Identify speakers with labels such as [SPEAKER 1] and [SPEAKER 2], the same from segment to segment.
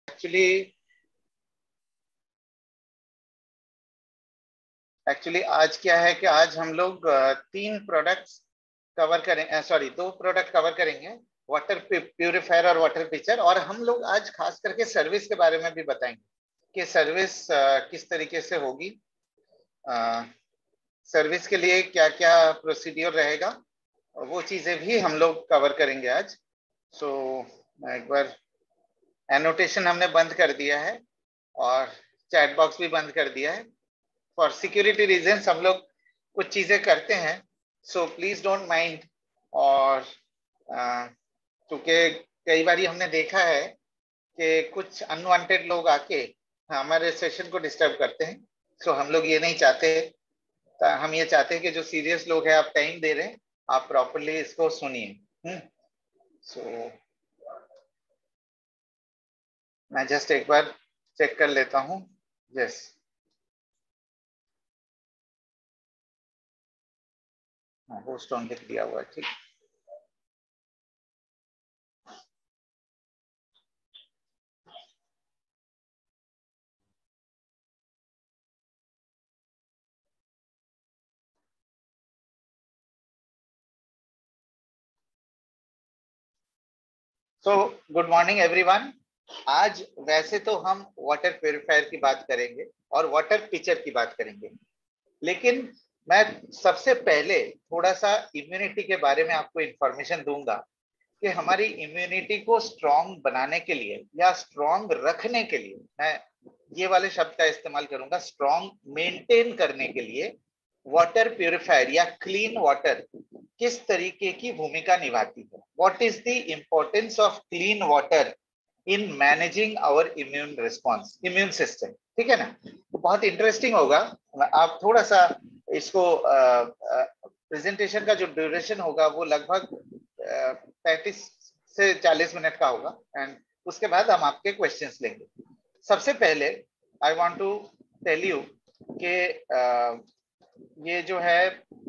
[SPEAKER 1] Actually आज क्या है कि आज हम लोग तीन प्रोडक्ट्स कवर करें, सॉरी दो प्रोडक्ट कवर करेंगे, वाटर प्यूरिफायर और वाटर पिचर। और हम लोग आज खास करके सर्विस के बारे में भी बताएंगे कि सर्विस किस तरीके से होगी, सर्विस के लिए क्या क्या प्रोसीड्योर रहेगा, वो चीजें भी हम लोग कवर करेंगे आज। सो एक बार एनोटेशन हमने बंद कर दिया है और चैट बॉक्स भी बंद कर दिया है। फॉर सिक्योरिटी रीजंस हम लोग कुछ चीजें करते हैं, सो प्लीज डोंट माइंड। और क्योंकि कई बार हमने देखा है कि कुछ अनवांटेड लोग आके हमारे सेशन को डिस्टर्ब करते हैं, सो हम लोग ये नहीं चाहते। हम ये चाहते हैं कि जो सीरियस लोग हैं, आप टाइम दे रहे हैं, आप प्रॉपरली इसको सुनिए। सो मैं जस्ट एक बार चेक कर लेता हूँ। यस, होस्ट ऑन लिख दिया हुआ है, ठीक। So good morning everyone. आज वैसे तो हम वाटर प्यूरिफायर की बात करेंगे और वाटर पिचर की बात करेंगे, लेकिन मैं सबसे पहले थोड़ा सा इम्यूनिटी के बारे में आपको इंफॉर्मेशन दूंगा कि हमारी इम्यूनिटी को स्ट्रांग बनाने के लिए या स्ट्रांग रखने के लिए, मैं ये वाले शब्द का इस्तेमाल करूंगा, स्ट्रांग मेंटेन करने के लिए वाटर प्यूरिफायर या क्लीन वाटर किस तरीके की भूमिका निभाती है। What is the importance of clean water in managing our immune response, immune system, ठीक है ना। बहुत इंटरेस्टिंग होगा। आप थोड़ा सा इसको प्रेजेंटेशन का जो ड्यूरेशन होगा वो लगभग 35 से 40 मिनट का होगा, एंड उसके बाद हम आपके क्वेश्चंस लेंगे। सबसे पहले I want to tell you कि ये जो है,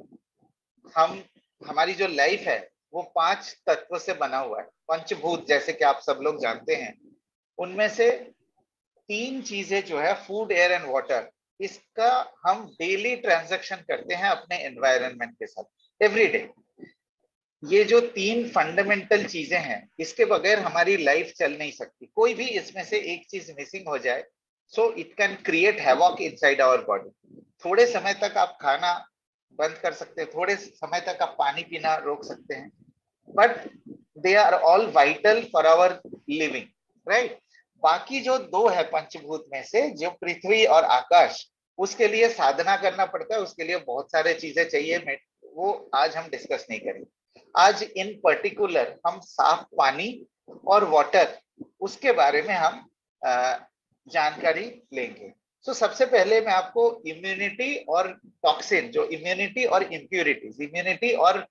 [SPEAKER 1] हमारी जो लाइफ है वो 5 तत्व से बना हुआ है, पंचभूत जैसे कि आप सब लोग जानते हैं। उनमें से 3 चीजें जो है, फूड, एयर एंड वाटर, इसका हम डेली ट्रांजैक्शन करते हैं अपने एनवायरनमेंट के साथ एवरी डे। ये जो 3 फंडामेंटल चीजें हैं, इसके बगैर हमारी लाइफ चल नहीं सकती। कोई भी इसमें से एक चीज मिसिंग हो जाए, so it can create havoc inside our body. थोड़े समय तक आप खाना बंद कर सकते हैं, थोड़े समय तक आप पानी पीना रोक सकते हैं, but they are all vital for our living, right. बाकी जो 2 है पंचभूत में से, जो पृथ्वी और आकाश, उसके लिए साधना करना पड़ता है, उसके लिए बहुत सारे चीजें चाहिए, वो आज हम डिस्कस नहीं करेंगे। आज इन पर्टिकुलर हम साफ पानी और वाटर, उसके बारे में हम जानकारी लेंगे। तो सबसे पहले मैं आपको इम्यूनिटी और टॉक्सिन, जो इम्यूनिटी और इम्प्यूरिटीज, इम्यूनिटी और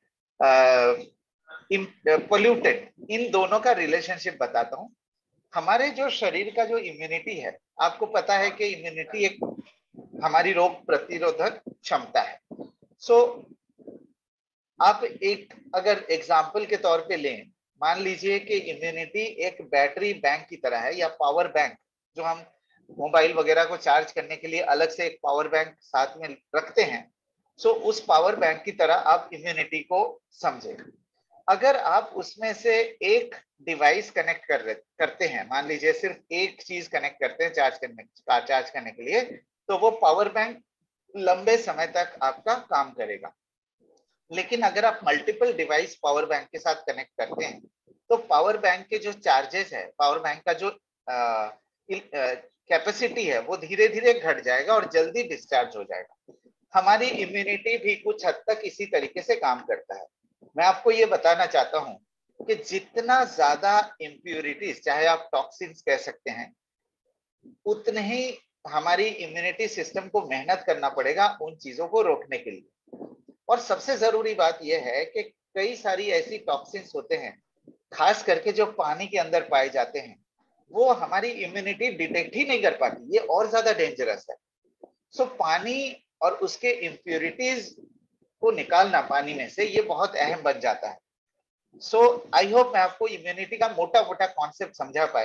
[SPEAKER 1] पोल्यूटेंट, इन दोनों का रिलेशनशिप बताता हूं। हमारे जो शरीर का जो इम्यूनिटी है, आपको पता है कि इम्यूनिटी एक हमारी रोग प्रतिरोधक क्षमता है। सो आप एक अगर एग्जाम्पल के तौर पे लें, मान लीजिए कि इम्यूनिटी एक बैटरी बैंक की तरह है, या पावर बैंक, जो हम मोबाइल वगैरह को चार्ज करने के लिए अलग से एक पावर बैंक साथ में रखते हैं। सो उस पावर बैंक की तरह आप इम्यूनिटी को समझे। अगर आप उसमें से एक डिवाइस कनेक्ट करते हैं, मान लीजिए सिर्फ एक चीज कनेक्ट करते हैं चार्ज करने के लिए, तो वो पावर बैंक लंबे समय तक आपका काम करेगा। लेकिन अगर आप मल्टीपल डिवाइस पावर बैंक के साथ कनेक्ट करते हैं, तो पावर बैंक के जो चार्जेस है, पावर बैंक का जो कैपेसिटी है, वो धीरे धीरे घट जाएगा और जल्दी डिस्चार्ज हो जाएगा। हमारी इम्यूनिटी भी कुछ हद तक इसी तरीके से काम करता है। मैं आपको ये बताना चाहता हूं कि जितना ज्यादा इम्प्यूरिटीज, चाहे आप टॉक्सिन्स कह सकते हैं, उतने ही हमारी इम्यूनिटी सिस्टम को मेहनत करना पड़ेगा उन चीजों को रोकने के लिए। और सबसे जरूरी बात यह है कि कई सारी ऐसी टॉक्सिन्स होते हैं, खास करके जो पानी के अंदर पाए जाते हैं, वो हमारी इम्यूनिटी डिटेक्ट ही नहीं कर पाती। ये और ज्यादा डेंजरस है। सो पानी और उसके इम्प्यूरिटीज को निकालना पानी में से, ये बहुत अहम बन जाता है। सो आई होप मैं आपको इम्यूनिटी का मोटा मोटा कॉन्सेप्ट समझा पाया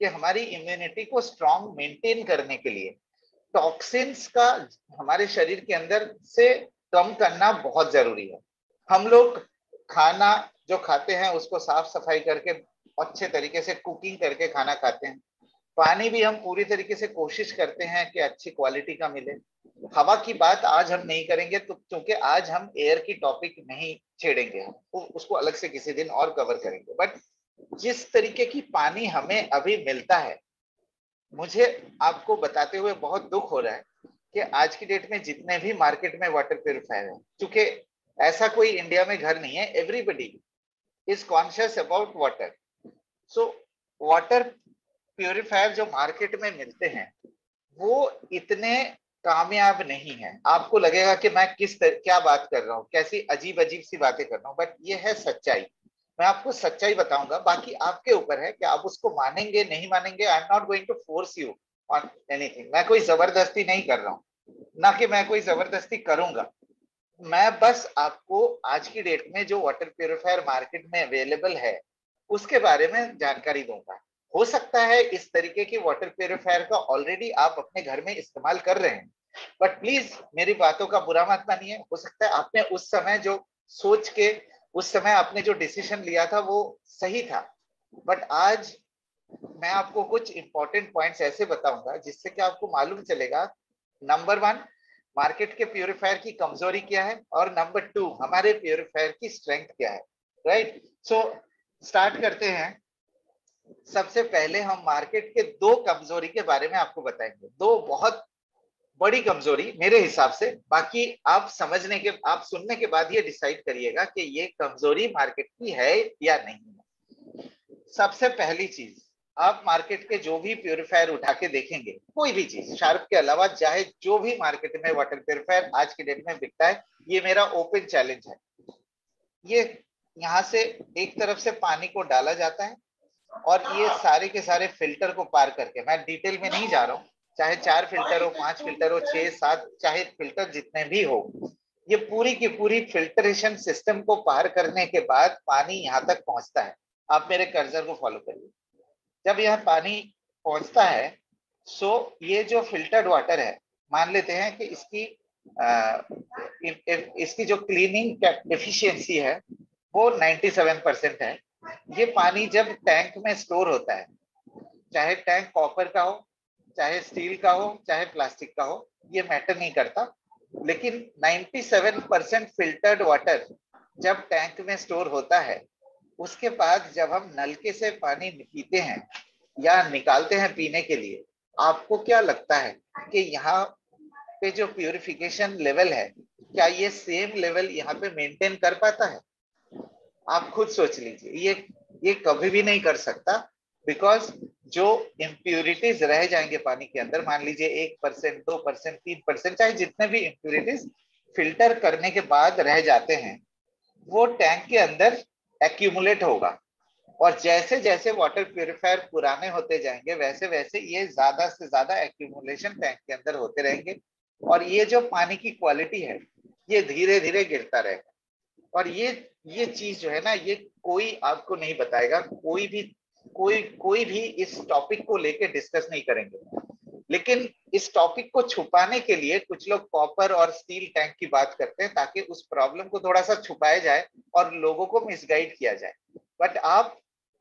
[SPEAKER 1] कि हमारी इम्यूनिटी को स्ट्रांग मेंटेन करने के लिए टॉक्सिन्स का हमारे शरीर के अंदर से कम करना बहुत जरूरी है। हम लोग खाना जो खाते हैं उसको साफ सफाई करके अच्छे तरीके से कुकिंग करके खाना खाते हैं। पानी भी हम पूरी तरीके से कोशिश करते हैं कि अच्छी क्वालिटी का मिले। हवा की बात आज हम नहीं करेंगे तो क्योंकि आज हम एयर की टॉपिक नहीं छेड़ेंगे, हम उसको अलग से किसी दिन और कवर करेंगे। बट जिस तरीके की पानी हमें अभी मिलता है, मुझे आपको बताते हुए बहुत दुख हो रहा है कि आज की डेट में जितने भी मार्केट में वाटर प्यूरिफायर है, क्योंकि ऐसा कोई इंडिया में घर नहीं है, everybody is conscious about water. So water purifier जो मार्केट में मिलते हैं वो इतने कामयाब नहीं है। आपको लगेगा कि मैं क्या बात कर रहा हूँ, कैसी अजीब अजीब सी बातें कर रहा हूँ, बट ये है सच्चाई। मैं आपको सच्चाई बताऊंगा, बाकी आपके ऊपर है कि आप उसको मानेंगे नहीं मानेंगे। I am not going to force you on anything. मैं कोई जबरदस्ती नहीं कर रहा हूँ, ना कि मैं कोई जबरदस्ती करूंगा। मैं बस आपको आज की डेट में जो वाटर प्यूरिफायर मार्केट में अवेलेबल है उसके बारे में जानकारी दूंगा। हो सकता है इस तरीके की वाटर प्यूरिफायर का ऑलरेडी आप अपने घर में इस्तेमाल कर रहे हैं, बट प्लीज मेरी बातों का बुरा मत मानिए। हो सकता है आपने उस समय जो सोच के उस समय आपने जो डिसीजन लिया था वो सही था, बट आज मैं आपको कुछ इंपॉर्टेंट पॉइंट्स ऐसे बताऊंगा जिससे कि आपको मालूम चलेगा, नंबर वन, मार्केट के प्यूरिफायर की कमजोरी क्या है, और नंबर टू, हमारे प्यूरिफायर की स्ट्रेंथ क्या है। राइट, सो स्टार्ट करते हैं। सबसे पहले हम मार्केट के दो कमजोरी के बारे में आपको बताएंगे, दो बहुत बड़ी कमजोरी मेरे हिसाब से। बाकी आप आप सुनने के बाद ये डिसाइड करिएगा कि ये कमजोरी मार्केट की है या नहीं है। सबसे पहली चीज, आप मार्केट के जो भी प्यूरिफायर उठा के देखेंगे, कोई भी चीज शार्प के अलावा चाहे जो भी मार्केट में वाटर प्यूरिफायर आज के डेट में बिकता है, ये मेरा ओपन चैलेंज है। ये यहाँ से एक तरफ से पानी को डाला जाता है और ये सारे के सारे फिल्टर को पार करके, मैं डिटेल में नहीं जा रहा हूँ, चाहे 4 फिल्टर हो, 5 फिल्टर हो, 6 7, चाहे फिल्टर जितने भी हो, ये पूरी की पूरी फिल्टरेशन सिस्टम को पार करने के बाद पानी यहाँ तक पहुंचता है। आप मेरे कर्सर को फॉलो करिए। जब यह पानी पहुंचता है, सो ये जो फिल्टर्ड वाटर है, मान लेते हैं कि इसकी जो क्लीनिंग एफिशिएंसी है वो 97% है। ये पानी जब टैंक में स्टोर होता है, चाहे टैंक कॉपर का हो, चाहे स्टील का हो, चाहे प्लास्टिक का हो, ये मैटर नहीं करता, लेकिन 97% फिल्टर्ड वाटर जब टैंक में स्टोर होता है, उसके बाद जब हम नलके से पानी पीते हैं या निकालते हैं पीने के लिए, आपको क्या लगता है कि यहाँ पे जो प्यूरिफिकेशन लेवल है, क्या ये सेम लेवल यहाँ पे मेंटेन कर पाता है? आप खुद सोच लीजिए, ये कभी भी नहीं कर सकता। बिकॉज जो इम्प्यूरिटीज रह जाएंगे पानी के अंदर, मान लीजिए 1%, 2%, 3%, चाहे जितने भी इम्प्यूरिटीज फिल्टर करने के बाद रह जाते हैं, वो टैंक के अंदर एक्यूमुलेट होगा। और जैसे जैसे वाटर प्यूरिफायर पुराने होते जाएंगे, वैसे वैसे ये ज्यादा से ज्यादा एक्यूमुलेशन टैंक के अंदर होते रहेंगे, और ये जो पानी की क्वालिटी है ये धीरे धीरे गिरता रहेगा। और ये चीज जो है ना, ये कोई आपको नहीं बताएगा, कोई भी इस टॉपिक को लेके डिस्कस नहीं करेंगे। लेकिन इस टॉपिक को छुपाने के लिए कुछ लोग कॉपर और स्टील टैंक की बात करते हैं, ताकि उस प्रॉब्लम को थोड़ा सा छुपाया जाए और लोगों को मिसगाइड किया जाए। बट आप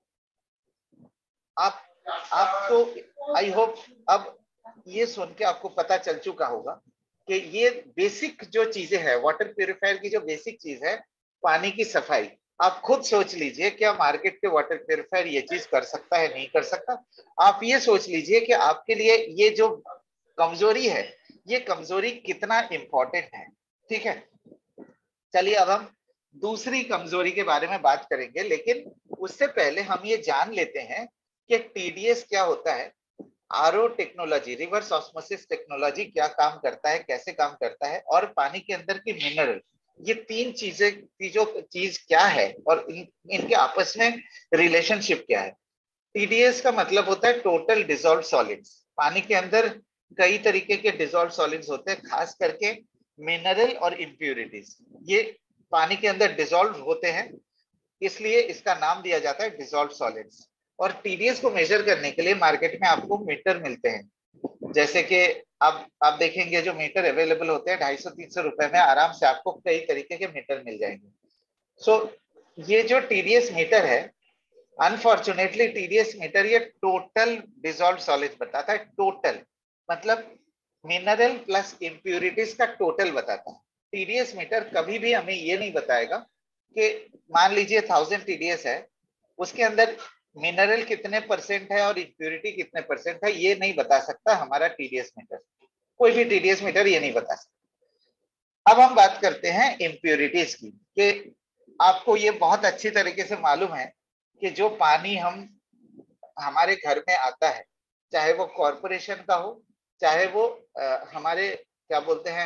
[SPEAKER 1] तो आई होप अब ये सुन के आपको पता चल चुका होगा कि ये बेसिक जो चीजें हैं, वाटर प्यूरिफायर की जो बेसिक चीज है, पानी की सफाई। आप खुद सोच लीजिए, क्या मार्केट के वाटर प्यूरिफायर ये चीज कर सकता है, नहीं कर सकता? आप ये सोच लीजिए कि आपके लिए ये जो कमजोरी है, ये कमजोरी कितना इंपॉर्टेंट है। ठीक है, चलिए अब हम दूसरी कमजोरी के बारे में बात करेंगे, लेकिन उससे पहले हम ये जान लेते हैं कि टीडीएस क्या होता है, RO technology, reverse osmosis technology क्या काम करता है, कैसे काम करता है, और पानी के अंदर की मिनरल, ये तीन चीज क्या है, और इनके आपस में रिलेशनशिप क्या है। टीडीएस का मतलब होता है टोटल डिसॉल्व सॉलिड्स। पानी के अंदर कई तरीके के डिसॉल्व सॉलिड्स होते हैं, खास करके मिनरल और इम्प्यूरिटीज, ये पानी के अंदर डिसॉल्व होते हैं, इसलिए इसका नाम दिया जाता है डिसॉल्व सॉलिड्स। और टीडीएस को मेजर करने के लिए मार्केट में आपको मीटर मिलते हैं। जैसे कि आप देखेंगे जो मीटर अवेलेबल होते हैं 250-300 रुपए में आराम से आपको कई तरीके के मीटर मिल जाएंगे। सो ये जो टीडीएस मीटर है, अनफॉर्चुनेटली टीडीएस मीटर ये टोटल डिजॉल्व सॉलिड बताता है। टोटल मतलब मिनरल प्लस इम्प्यूरिटीज का टोटल बताता है। टीडीएस मीटर कभी भी हमें ये नहीं बताएगा कि मान लीजिए 1000 टीडीएस है, उसके अंदर मिनरल कितने परसेंट है और इम्प्यूरिटी कितने परसेंट है, ये नहीं बता सकता हमारा टीडीएस मीटर। कोई भी टीडीएस मीटर ये नहीं बता सकता। अब हम बात करते हैं इम्प्यूरिटीज की, कि आपको ये बहुत अच्छी तरीके से मालूम है कि जो पानी हम हमारे घर में आता है, चाहे वो कॉरपोरेशन का हो, चाहे वो हमारे क्या बोलते हैं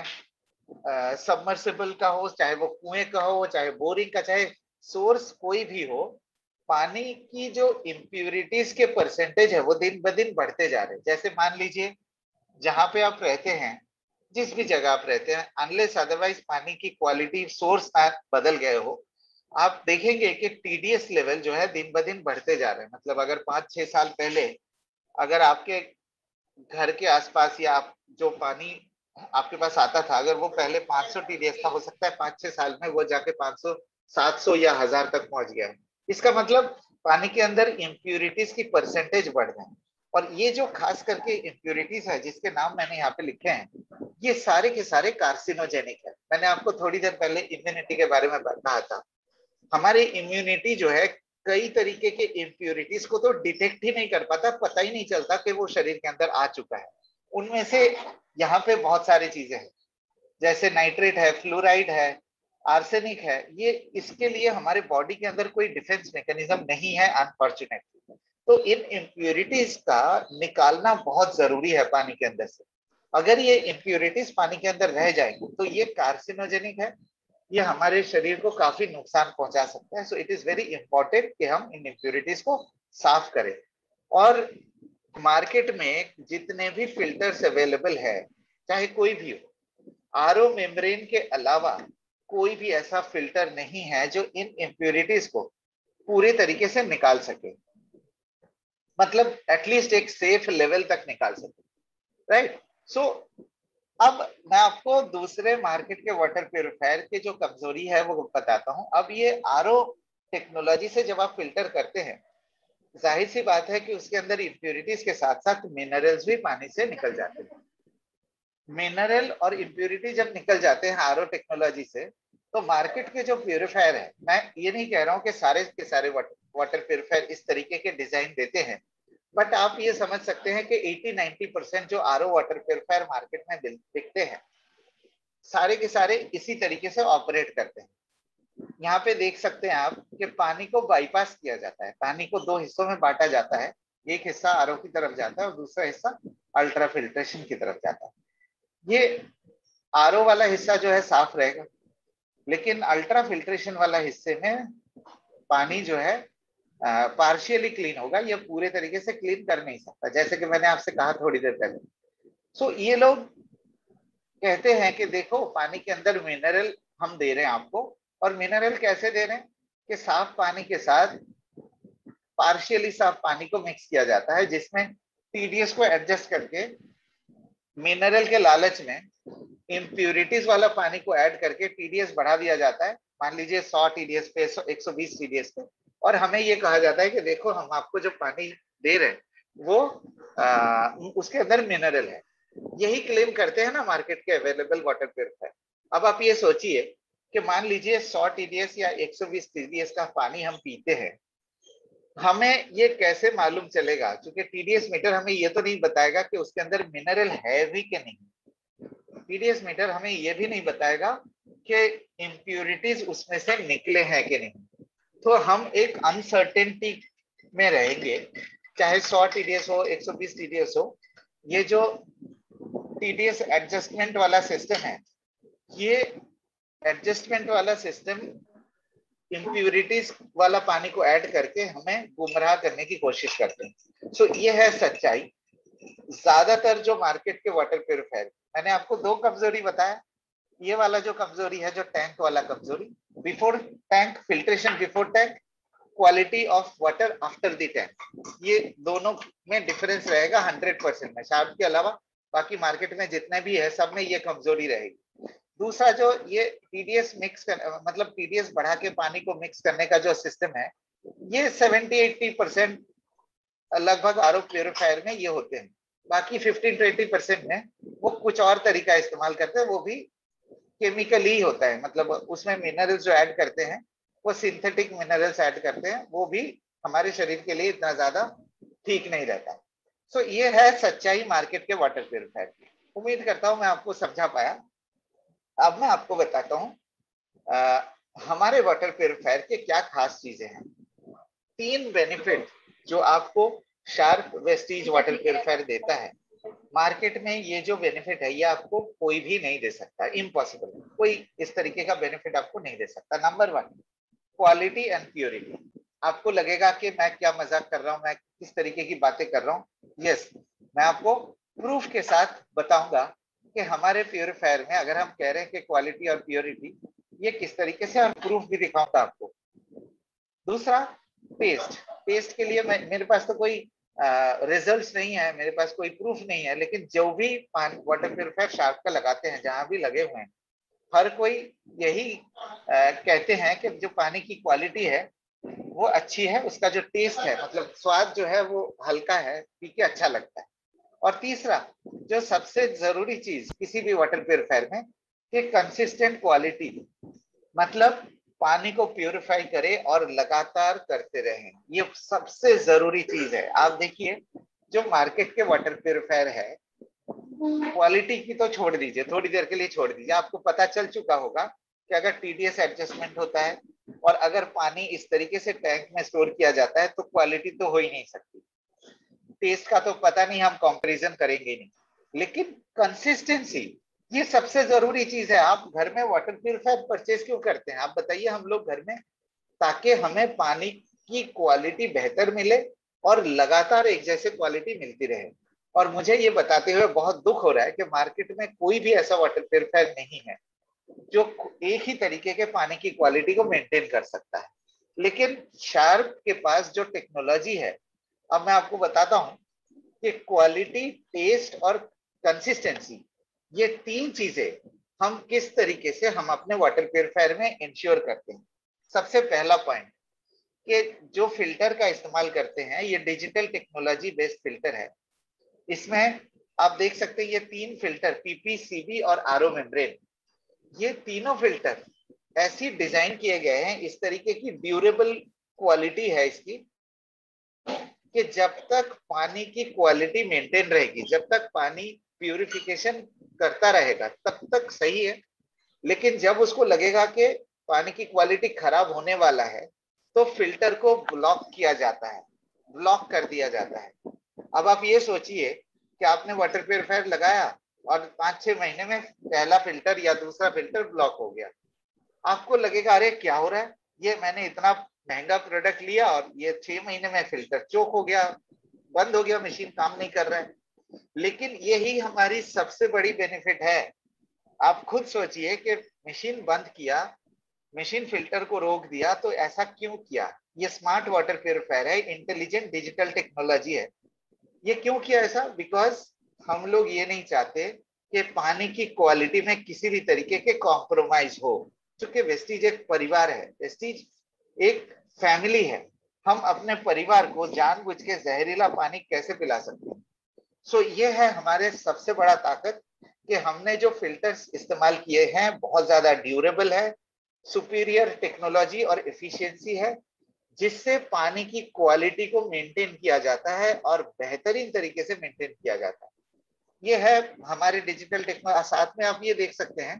[SPEAKER 1] सबमर्सिबल का हो, चाहे वो कुएं का हो, चाहे बोरिंग का, चाहे सोर्स कोई भी हो, पानी की जो इम्प्यूरिटीज के परसेंटेज है वो दिन ब दिन बढ़ते जा रहे हैं। जैसे मान लीजिए जहां पे आप रहते हैं, जिस भी जगह आप रहते हैं, अनलेस अदरवाइज पानी की क्वालिटी सोर्स ना बदल गए हो, आप देखेंगे कि टीडीएस लेवल जो है दिन ब दिन बढ़ते जा रहे हैं। मतलब अगर 5-6 साल पहले अगर आपके घर के आसपास या आप जो पानी आपके पास आता था, अगर वो पहले 500 टीडीएस था, हो सकता है 5-6 साल में वो जाके 500, 700 या 1000 तक पहुंच गया। इसका मतलब पानी के अंदर इम्प्यूरिटीज की परसेंटेज बढ़ गए। और ये जो खास करके इम्प्यूरिटीज है जिसके नाम मैंने यहाँ पे लिखे हैं, ये सारे के सारे कार्सिनोजेनिक है। मैंने आपको थोड़ी देर पहले इम्यूनिटी के बारे में कहा था। हमारी इम्यूनिटी जो है कई तरीके के इम्प्यूरिटीज को तो डिटेक्ट ही नहीं कर पाता, पता ही नहीं चलता कि वो शरीर के अंदर आ चुका है। उनमें से यहाँ पे बहुत सारी चीजें हैं, जैसे नाइट्रेट है, फ्लोराइड है, आर्सेनिक है। ये इसके लिए हमारे बॉडी के अंदर कोई डिफेंस मैकेनिज्म नहीं है अनफॉर्चुनेटली। तो इन इम्प्यूरिटीज का निकालना बहुत जरूरी है पानी के अंदर से। अगर ये इम्प्यूरिटीज पानी के अंदर रह जाएंगे तो ये कार्सिनोजेनिक है, ये हमारे शरीर को काफी नुकसान पहुंचा सकता है। So it is very important कि हम इन इम्प्यूरिटीज को साफ करें। और मार्केट में जितने भी फिल्टर्स अवेलेबल है, चाहे कोई भी हो, आरओ मेम्ब्रेन के अलावा कोई भी ऐसा फिल्टर नहीं है जो इन इम्प्यूरिटीज को पूरे तरीके से निकाल सके, मतलब एटलीस्ट एक सेफ लेवल तक निकाल सके, राइट। सो अब मैं आपको दूसरे मार्केट के वाटर प्यूरिफायर की जो कमजोरी है वो बताता हूं। अब ये आरओ टेक्नोलॉजी से जब आप फिल्टर करते हैं, जाहिर सी बात है कि उसके अंदर इम्प्यूरिटीज के साथ साथ मिनरल्स भी पानी से निकल जाते हैं। मिनरल और इम्प्यूरिटी जब निकल जाते हैं आरओ टेक्नोलॉजी से, तो मार्केट के जो प्यूरिफायर है, मैं ये नहीं कह रहा हूँ कि सारे के सारे वाटर प्यूरिफायर इस तरीके के डिजाइन देते हैं, बट आप ये समझ सकते हैं कि 80-90% जो आरओ वाटर प्यूरिफायर मार्केट में बिकते हैं, सारे के सारे इसी तरीके से ऑपरेट करते हैं। यहाँ पे देख सकते हैं आप कि पानी को बाईपास किया जाता है, पानी को दो हिस्सों में बांटा जाता है। एक हिस्सा आरओ की तरफ जाता है और दूसरा हिस्सा अल्ट्रा फिल्ट्रेशन की तरफ जाता है। ये आरओ वाला हिस्सा जो है साफ रहेगा, लेकिन अल्ट्रा फिल्ट्रेशन वाला हिस्से में पानी जो है पार्शियली क्लीन होगा, ये पूरे तरीके से क्लीन कर नहीं सकता, जैसे कि मैंने आपसे कहा थोड़ी देर पहले। सो ये लोग कहते हैं कि देखो पानी के अंदर मिनरल हम दे रहे हैं आपको, और मिनरल कैसे दे रहे हैं कि साफ पानी के साथ पार्शियली साफ पानी को मिक्स किया जाता है, जिसमें टीडीएस को एडजस्ट करके मिनरल के लालच में इम्प्यूरिटीज वाला पानी को ऐड करके टीडीएस बढ़ा दिया जाता है। मान लीजिए 100 टीडीएस पे, 120 टीडीएस पे, और हमें ये कहा जाता है कि देखो हम आपको जो पानी दे रहे हैं वो उसके अंदर मिनरल है। यही क्लेम करते हैं ना मार्केट के अवेलेबल वाटर प्यूरिफायर। अब आप ये सोचिए कि मान लीजिए 100 टीडीएस या 120 टीडीएस का पानी हम पीते हैं, हमें ये कैसे मालूम चलेगा, क्योंकि टीडीएस मीटर हमें ये तो नहीं बताएगा कि उसके अंदर मिनरल है भी कि नहीं। टीडीएस मीटर हमें ये भी नहीं बताएगा कि इम्प्यूरिटीज उसमें से निकले हैं कि नहीं। तो हम एक अनसर्टेनिटी में रहेंगे, चाहे 100 टीडीएस हो, 120 टीडीएस हो। ये जो टीडीएस एडजस्टमेंट वाला सिस्टम है, ये एडजस्टमेंट वाला सिस्टम इम्प्यूरिटीज वाला पानी को ऐड करके हमें गुमराह करने की कोशिश करते हैं। सो ये है सच्चाई। ज्यादातर जो मार्केट के वाटर प्यूरिफायर, मैंने आपको दो कमजोरी बताया। ये वाला जो कमजोरी है, जो टैंक वाला कमजोरी, before tank filtration, before tank, quality of water after the tank. ये दोनों में डिफरेंस रहेगा 100% में। शार्प के अलावा बाकी मार्केट में जितने भी है सब में ये कमजोरी रहेगी। दूसरा जो ये टीडीएस मिक्स कर, मतलब टीडीएस बढ़ा के पानी को मिक्स करने का जो सिस्टम है, ये 70-80% लगभग आरओ प्यूरिफायर में ये होते हैं। बाकी 15-20% में वो कुछ और तरीका इस्तेमाल करते हैं, वो भी केमिकल ही होता है। मतलब उसमें मिनरल्स जो ऐड करते हैं वो सिंथेटिक मिनरल्स ऐड करते हैं, वो भी हमारे शरीर के लिए इतना ज्यादा ठीक नहीं रहता। सो ये है सच्चाई मार्केट के वाटर प्यूरिफायर की। उम्मीद करता हूं मैं आपको समझा पाया। अब मैं आपको बताता हूं हमारे वाटर प्यूरिफायर के क्या खास चीजें हैं। 3 बेनिफिट जो आपको शार्प वेस्टीज वाटर प्यूरिफायर देता है, मार्केट में ये जो बेनिफिट है ये आपको कोई भी नहीं दे सकता, इम्पॉसिबल। कोई इस तरीके का बेनिफिट आपको नहीं दे सकता। Number 1, quality and purity. आपको लगेगा कि मैं क्या मजाक कर रहा हूं, मैं किस तरीके की बातें कर रहा हूं। यस, मैं आपको प्रूफ के साथ बताऊंगा कि हमारे प्योरीफायर में अगर हम कह रहे हैं कि क्वालिटी और प्योरिटी, ये किस तरीके से, और प्रूफ भी दिखाऊंगा आपको। दूसरा, टेस्ट। टेस्ट के लिए मेरे पास तो कोई रिजल्ट्स नहीं है, मेरे पास कोई प्रूफ नहीं है, लेकिन जो भी वाटर प्योरीफायर शार्प का लगाते हैं, जहां भी लगे हुए हैं, हर कोई यही कहते हैं कि जो पानी की क्वालिटी है वो अच्छी है, उसका जो टेस्ट है, मतलब स्वाद जो है वो हल्का है, पी के अच्छा लगता है। और तीसरा, जो सबसे जरूरी चीज किसी भी वाटर प्योरीफायर में, कि कंसिस्टेंट क्वालिटी, मतलब पानी को प्यूरिफाई करे और लगातार करते रहें, ये सबसे जरूरी चीज है। आप देखिए जो मार्केट के वाटर प्यूरिफायर है, क्वालिटी की तो छोड़ दीजिए, थोड़ी देर के लिए छोड़ दीजिए, आपको पता चल चुका होगा कि अगर टीडीएस एडजस्टमेंट होता है और अगर पानी इस तरीके से टैंक में स्टोर किया जाता है तो क्वालिटी तो हो ही नहीं सकती। टेस्ट का तो पता नहीं, हम कंपैरिजन करेंगे नहीं, लेकिन कंसिस्टेंसी ये सबसे जरूरी चीज है। आप घर में वाटर प्यूरिफायर परचेज क्यों करते हैं, आप बताइए। हम लोग घर में ताकि हमें पानी की क्वालिटी बेहतर मिले और लगातार एक जैसे क्वालिटी मिलती रहे। और मुझे ये बताते हुए बहुत दुख हो रहा है कि मार्केट में कोई भी ऐसा वाटर प्यूरिफायर नहीं है जो एक ही तरीके के पानी की क्वालिटी को मेंटेन कर सकता है। लेकिन शार्प के पास जो टेक्नोलॉजी है, अब मैं आपको बताता हूं कि क्वालिटी, टेस्ट और कंसिस्टेंसी, ये 3 चीजें हम किस तरीके से हम अपने वाटर प्यूरिफायर में इंश्योर करते हैं। सबसे पहला पॉइंट, कि जो फिल्टर का इस्तेमाल करते हैं ये डिजिटल टेक्नोलॉजी बेस्ड फिल्टर है। इसमें आप देख सकते हैं ये 3 फिल्टर, पीपी, सीबी और आरओ मेम्ब्रेन, ये तीनों फिल्टर ऐसी डिजाइन किए गए हैं, इस तरीके की ड्यूरेबल क्वालिटी है इसकी, कि जब तक पानी की क्वालिटी मेंटेन रहेगी, जब तक पानी प्यूरिफिकेशन करता रहेगा तब तक सही है। लेकिन जब उसको लगेगा कि पानी की क्वालिटी खराब होने वाला है तो फिल्टर को ब्लॉक किया जाता है, ब्लॉक कर दिया जाता है। अब आप ये सोचिए कि आपने वाटर प्यूरिफायर लगाया और 5-6 महीने में पहला फिल्टर या दूसरा फिल्टर ब्लॉक हो गया, आपको लगेगा अरे क्या हो रहा है, ये मैंने इतना महंगा प्रोडक्ट लिया और ये 6 महीने में फिल्टर चोक हो गया, बंद हो गया, मशीन काम नहीं कर रहा है। लेकिन यही हमारी सबसे बड़ी बेनिफिट है। आप खुद सोचिए कि मशीन बंद किया, मशीन फिल्टर को रोक दिया, तो ऐसा क्यों किया? ये स्मार्ट वाटर प्यूरिफायर है, इंटेलिजेंट डिजिटल टेक्नोलॉजी है। ये क्यों किया ऐसा? बिकॉज हम लोग ये नहीं चाहते कि पानी की क्वालिटी में किसी भी तरीके के कॉम्प्रोमाइज हो। क्योंकि वेस्टीज एक परिवार है, वेस्टीज एक फैमिली है। हम अपने परिवार को जानबूझ के जहरीला पानी कैसे पिला सकते हैं? सो ये है हमारे सबसे बड़ा ताकत, कि हमने जो फिल्टर्स इस्तेमाल किए हैं बहुत ज्यादा ड्यूरेबल है, सुपीरियर टेक्नोलॉजी और एफिशिएंसी है, जिससे पानी की क्वालिटी को मेंटेन किया जाता है और बेहतरीन तरीके से मेंटेन किया जाता है। ये है हमारे डिजिटल टेक्नोलॉजी। साथ में आप ये देख सकते हैं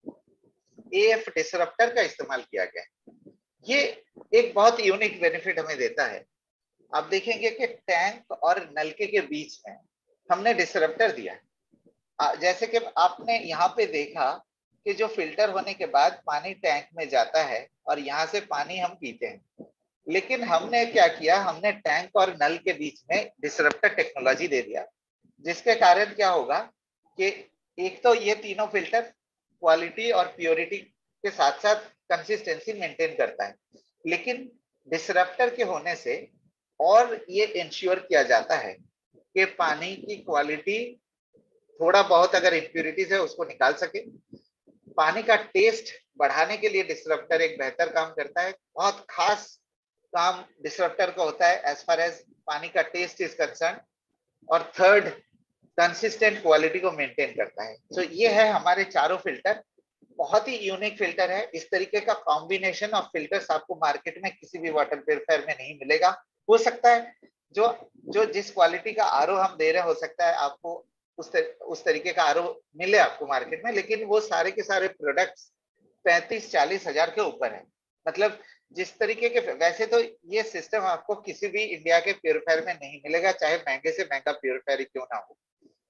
[SPEAKER 1] एएफ डिसरप्टर का इस्तेमाल किया गया है। ये एक बहुत यूनिक बेनिफिट हमें देता है। आप देखेंगे कि टैंक और नलके के बीच में हमने डिसरप्टर दिया है। जैसे कि आपने यहाँ पे देखा कि जो फिल्टर होने के बाद पानी टैंक में जाता है और यहाँ से पानी हम पीते हैं, लेकिन हमने क्या किया, हमने टैंक और नल के बीच में डिसरप्टर टेक्नोलॉजी दे दिया, जिसके कारण क्या होगा कि एक तो ये तीनों फिल्टर क्वालिटी और प्योरिटी के साथ साथ कंसिस्टेंसी मेंटेन करता है, लेकिन डिसरप्टर के होने से और ये इंश्योर किया जाता है कि पानी की क्वालिटी, थोड़ा बहुत अगर इम्प्यूरिटीज है उसको निकाल सके। पानी का टेस्ट बढ़ाने के लिए डिसरप्टर एक बेहतर काम करता है। बहुत खास काम डिसरप्टर का होता है एज फार एज पानी का टेस्ट इज कंसर्न। और थर्ड, कंसिस्टेंट क्वालिटी को मेंटेन करता है। तो ये है हमारे चारों फिल्टर। बहुत ही यूनिक फिल्टर है। इस तरीके का कॉम्बिनेशन ऑफ फिल्टर्स आपको मार्केट में किसी भी वाटर प्यूरिफायर में नहीं मिलेगा। हो सकता है जो जो जिस क्वालिटी का आरओ हम दे रहे हैं, हो सकता है आपको उस तरीके का आरओ मिले आपको मार्केट में, लेकिन वो सारे के सारे प्रोडक्ट्स 35-40 हजार के ऊपर है। मतलब जिस तरीके के, वैसे तो ये सिस्टम आपको किसी भी इंडिया के प्यूरिफायर में नहीं मिलेगा, चाहे महंगे से महंगा प्यूरिफायर क्यों ना हो,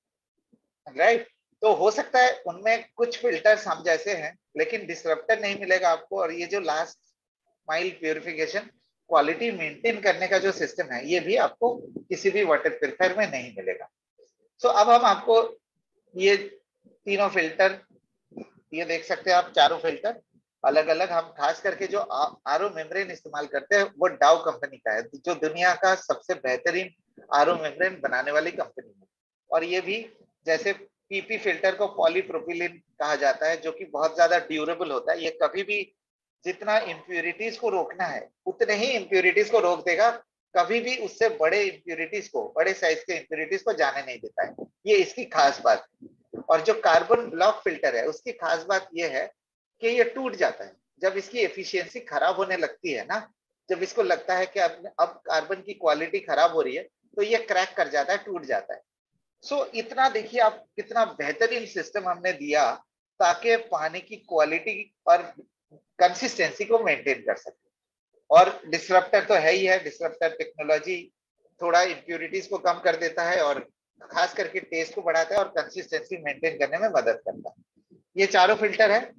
[SPEAKER 1] राइट। तो हो सकता है उनमें कुछ फिल्टर्स हम जैसे हैं, लेकिन डिसरप्टर नहीं मिलेगा आपको। और ये जो last mile purification quality maintain करने का जो सिस्टम है, ये भी आपको किसी भी वाटर प्यूरिफायर में नहीं मिलेगा। सो अब हम आपको ये तीनों फिल्टर, ये देख सकते हैं आप, चारों फिल्टर अलग अलग। हम खास करके जो आरओ मेम्ब्रेन इस्तेमाल करते हैं वो डाउ कंपनी का है, जो दुनिया का सबसे बेहतरीन आरओ मेम्ब्रेन बनाने वाली कंपनी है। और ये भी जैसे पीपी फिल्टर को पॉलीप्रोपिलीन कहा जाता है, जो कि बहुत ज्यादा ड्यूरेबल होता है। ये कभी भी, जितना इम्प्यूरिटीज को रोकना है उतने ही इम्प्यूरिटीज को रोक देगा, कभी भी उससे बड़े इम्प्यूरिटीज को, बड़े साइज के इम्प्यूरिटीज को जाने नहीं देता है। ये इसकी खास बात है। और जो कार्बन ब्लॉक फिल्टर है उसकी खास बात यह है कि ये टूट जाता है जब इसकी एफिशिएंसी खराब होने लगती है ना। जब इसको लगता है कि अब कार्बन की क्वालिटी खराब हो रही है, तो ये क्रैक कर जाता है, टूट जाता है। सो इतना देखिए आप, कितना बेहतरीन सिस्टम हमने दिया ताकि पानी की क्वालिटी और कंसिस्टेंसी को मेंटेन कर सके। और डिसरप्टर तो है ही है। डिसरप्टर टेक्नोलॉजी थोड़ा इम्प्यूरिटीज को कम कर देता है और खास करके टेस्ट को बढ़ाता है और कंसिस्टेंसी मेंटेन करने में मदद करता है। ये चारों फिल्टर है।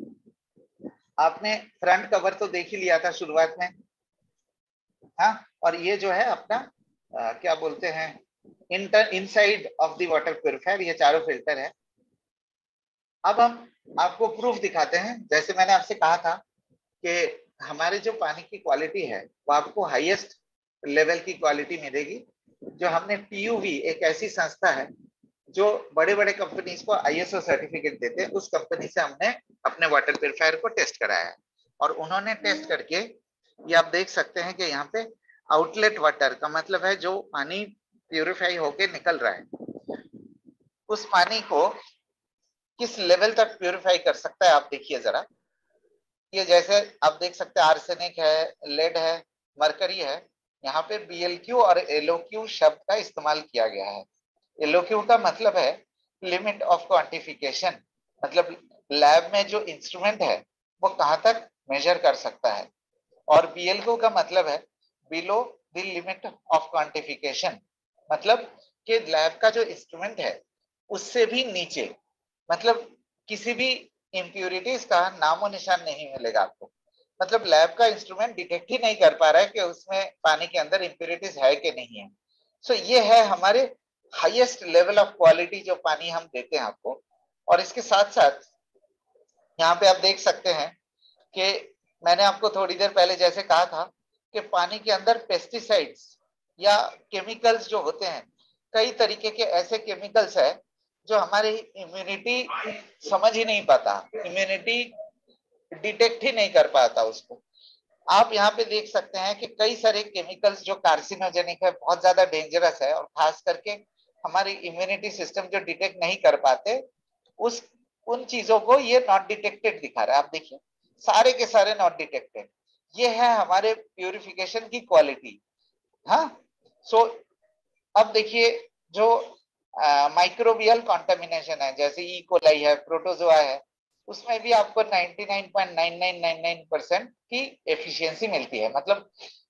[SPEAKER 1] आपने फ्रंट कवर तो देख ही लिया था शुरुआत में, हाँ। और ये जो है अपना क्या बोलते हैं, inside of the water purifier, ये चारों फिल्टर है। अब हम आपको प्रूफ दिखाते हैं। जैसे मैंने आपसे कहा था कि हमारे जो पानी की क्वालिटी है वो आपको हाईएस्ट लेवल की क्वालिटी मिलेगी। जो हमने टीयूवी, एक ऐसी संस्था है जो बड़े बड़े कंपनीज को आईएसओ सर्टिफिकेट देते हैं, उस कंपनी से हमने अपने वाटर प्यूरिफायर को टेस्ट कराया है। और उन्होंने टेस्ट करके, ये आप देख सकते हैं कि यहाँ पे आउटलेट वाटर का मतलब है जो पानी प्यूरिफाई होके निकल रहा है, उस पानी को किस लेवल तक प्यूरिफाई कर सकता है आप देखिए जरा। ये जैसे आप देख सकते हैं आर्सेनिक है, लेड है, मरकरी है। यहाँ पे बीएलक्यू और एलओक्यू शब्द का इस्तेमाल किया गया है। एलओक्यू का मतलब है लिमिट ऑफ क्वांटिफिकेशन, मतलब लैब में जो इंस्ट्रूमेंट है वो कहाँ तक मेजर कर सकता है। और बीएलक्यू का मतलब है below the limit of quantification, मतलब कि लैब का जो इंस्ट्रूमेंट है उससे भी नीचे, मतलब किसी भी इम्प्यूरिटीज का नामो निशान नहीं मिलेगा आपको। मतलब लैब का इंस्ट्रूमेंट डिटेक्ट ही नहीं कर पा रहा है कि उसमें पानी के अंदर इम्प्यूरिटीज है कि नहीं है। सो ये है हमारे हाईएस्ट लेवल ऑफ क्वालिटी जो पानी हम देते हैं आपको। और इसके साथ साथ यहाँ पे आप देख सकते हैं कि मैंने आपको थोड़ी देर पहले जैसे कहा था कि पानी के अंदर पेस्टिसाइड्स या केमिकल्स जो होते हैं, कई तरीके के ऐसे केमिकल्स है जो हमारी इम्यूनिटी समझ ही नहीं पाता, इम्यूनिटी डिटेक्ट ही नहीं कर पाता उसको। आप यहाँ पे देख सकते हैं कि कई सारे केमिकल्स जो कार्सिनोजेनिक है, बहुत ज्यादा डेंजरस है, और खास करके हमारी इम्यूनिटी सिस्टम जो डिटेक्ट नहीं कर पाते, उस उन चीजों को ये नॉट डिटेक्टेड दिखा रहा है। आप देखिए सारे के सारे नॉट डिटेक्टेड। ये है हमारे प्यूरिफिकेशन की क्वालिटी, हाँ। सो अब देखिए जो माइक्रोबियल कॉन्टेमिनेशन है, जैसे ई कोलाई है, प्रोटोजोआ है, उसमें भी आपको 99.9999% की एफिशिएंसी मिलती है। मतलब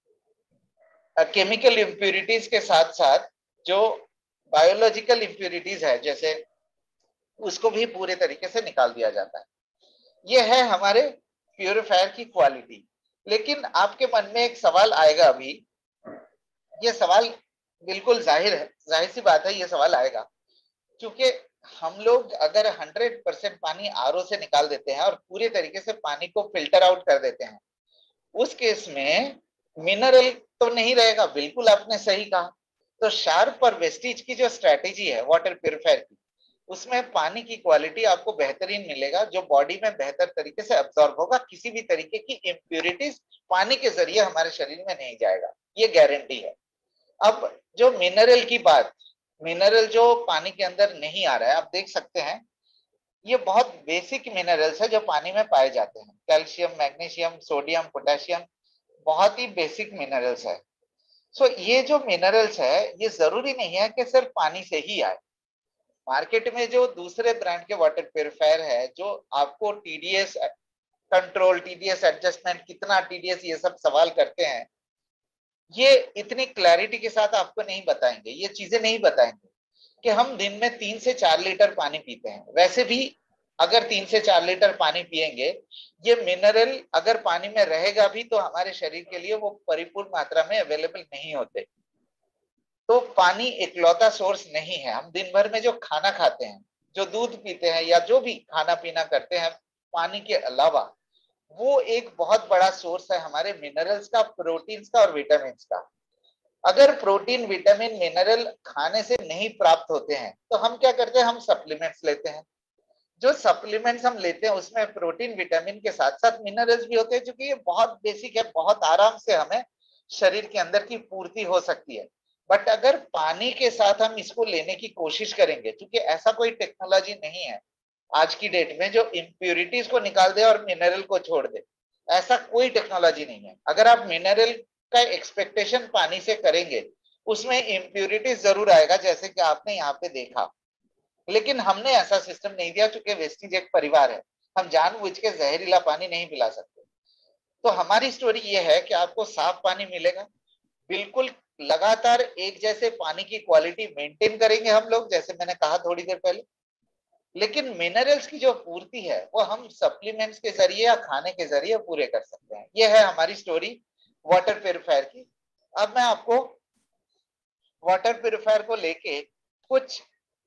[SPEAKER 1] केमिकल इम्प्यूरिटीज के साथ साथ जो बायोलॉजिकल इम्प्यूरिटीज है जैसे, उसको भी पूरे तरीके से निकाल दिया जाता है। ये है हमारे प्यूरिफायर की क्वालिटी। लेकिन आपके मन में एक सवाल आएगा अभी, ये सवाल बिल्कुल जाहिर है, जाहिर सी बात है ये सवाल आएगा, क्योंकि हम लोग अगर 100% पानी आरओ से निकाल देते हैं और पूरे तरीके से पानी को फिल्टर आउट कर देते हैं, उस केस में मिनरल तो नहीं रहेगा, बिल्कुल आपने सही कहा। तो शार्प और वेस्टीज की जो स्ट्रेटेजी है वाटर प्यूरिफायर की, उसमें पानी की क्वालिटी आपको बेहतरीन मिलेगा, जो बॉडी में बेहतर तरीके से अब्सॉर्ब होगा, किसी भी तरीके की इम्प्यूरिटीज पानी के जरिए हमारे शरीर में नहीं जाएगा, ये गारंटी है। अब जो मिनरल की बात, मिनरल जो पानी के अंदर नहीं आ रहा है, आप देख सकते हैं ये बहुत बेसिक मिनरल्स है जो पानी में पाए जाते हैं, कैल्शियम, मैग्नीशियम, सोडियम, पोटेशियम, बहुत ही बेसिक मिनरल्स है। सो ये जो मिनरल्स है ये जरूरी नहीं है कि सिर्फ पानी से ही आए। मार्केट में जो दूसरे ब्रांड के वाटर प्योरीफायर है जो आपको टीडीएस कंट्रोल, टीडीएस एडजस्टमेंट, कितना टीडीएस, ये सब सवाल करते हैं, ये इतनी क्लैरिटी के साथ आपको नहीं बताएंगे, ये चीजें नहीं बताएंगे कि हम दिन में 3 से 4 लीटर पानी पीते हैं। वैसे भी अगर 3 से 4 लीटर पानी पिएंगे, ये मिनरल अगर पानी में रहेगा भी तो हमारे शरीर के लिए वो परिपूर्ण मात्रा में अवेलेबल नहीं होते। तो पानी इकलौता सोर्स नहीं है। हम दिन भर में जो खाना खाते हैं, जो दूध पीते हैं, या जो भी खाना पीना करते हैं पानी के अलावा, वो एक बहुत बड़ा सोर्स है हमारे मिनरल्स का, प्रोटीन्स का और विटामिन का। अगर प्रोटीन, विटामिन, मिनरल खाने से नहीं प्राप्त होते हैं तो हम क्या करते हैं, हम सप्लीमेंट्स लेते हैं। जो सप्लीमेंट्स हम लेते हैं उसमें प्रोटीन, विटामिन के साथ साथ मिनरल्स भी होते हैं, क्योंकि ये बहुत बेसिक है, बहुत आराम से हमें शरीर के अंदर की पूर्ति हो सकती है। बट अगर पानी के साथ हम इसको लेने की कोशिश करेंगे, क्योंकि ऐसा कोई टेक्नोलॉजी नहीं है आज की डेट में जो इम्प्यूरिटीज को निकाल दे और मिनरल को छोड़ दे, ऐसा कोई टेक्नोलॉजी नहीं है। अगर आप मिनरल का एक्सपेक्टेशन पानी से करेंगे, उसमें इम्प्यूरिटीज जरूर आएगा, जैसे कि आपने यहाँ पे देखा। लेकिन हमने ऐसा सिस्टम नहीं दिया, चूंकि वेस्टीज एक परिवार है, हम जानबूझ के जहरीला पानी नहीं पिला सकते। तो हमारी स्टोरी ये है कि आपको साफ पानी मिलेगा, बिल्कुल लगातार एक जैसे पानी की क्वालिटी मेंटेन करेंगे हम लोग, जैसे मैंने कहा थोड़ी देर पहले। लेकिन मिनरल्स की जो पूर्ति है वो हम सप्लीमेंट्स के जरिए या खाने के जरिए पूरे कर सकते हैं। ये है हमारी स्टोरी वाटर प्यूरिफायर की। अब मैं आपको वाटर प्यूरिफायर को लेके कुछ